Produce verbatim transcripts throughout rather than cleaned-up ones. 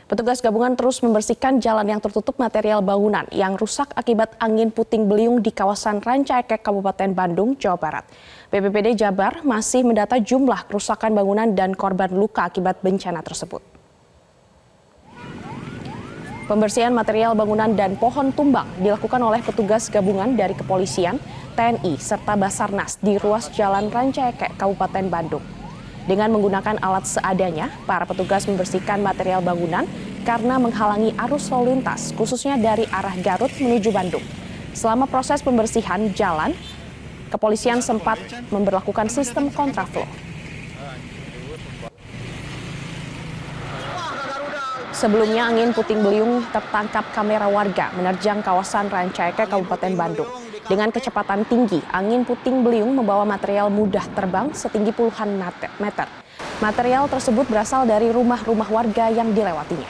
Petugas gabungan terus membersihkan jalan yang tertutup material bangunan yang rusak akibat angin puting beliung di kawasan Ranca Ekek, Kabupaten Bandung, Jawa Barat. B P B D Jabar masih mendata jumlah kerusakan bangunan dan korban luka akibat bencana tersebut. Pembersihan material bangunan dan pohon tumbang dilakukan oleh petugas gabungan dari kepolisian, T N I, serta Basarnas di ruas Jalan Ranca Ekek, Kabupaten Bandung. Dengan menggunakan alat seadanya, para petugas membersihkan material bangunan karena menghalangi arus lalu lintas, khususnya dari arah Garut menuju Bandung. Selama proses pembersihan jalan, kepolisian sempat memberlakukan sistem kontraflow. Sebelumnya, angin puting beliung tertangkap kamera warga menerjang kawasan Ranca Ekek, Kabupaten Bandung. Dengan kecepatan tinggi, angin puting beliung membawa material mudah terbang setinggi puluhan meter. Material tersebut berasal dari rumah-rumah warga yang dilewatinya.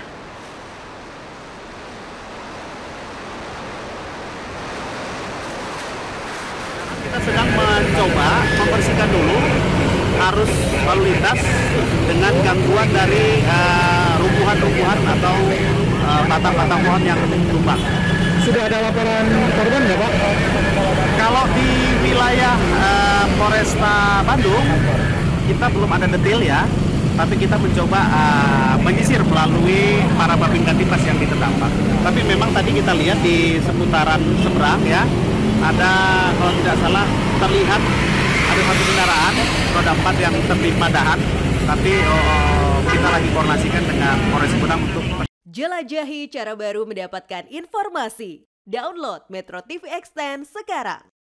Kita sedang mencoba membersihkan dulu arus lalu lintas dengan gangguan dari uh, rumpuhan-rumpuhan atau uh, batang-batang pohon yang tumbang. Sudah ada laporan korban nggak, Pak? Kalau di wilayah uh, Polresta Bandung, kita belum ada detail ya, tapi kita mencoba uh, menyisir melalui para Babin Kantipmas yang terdampak. Tapi memang tadi kita lihat di seputaran seberang ya, ada kalau tidak salah terlihat ada satu kendaraan roda empat yang tertimpa dahan, tapi oh, kita lagi koordinasikan dengan Polres Sumedang untuk jelajahi cara baru mendapatkan informasi. Download Metro T V Extend sekarang.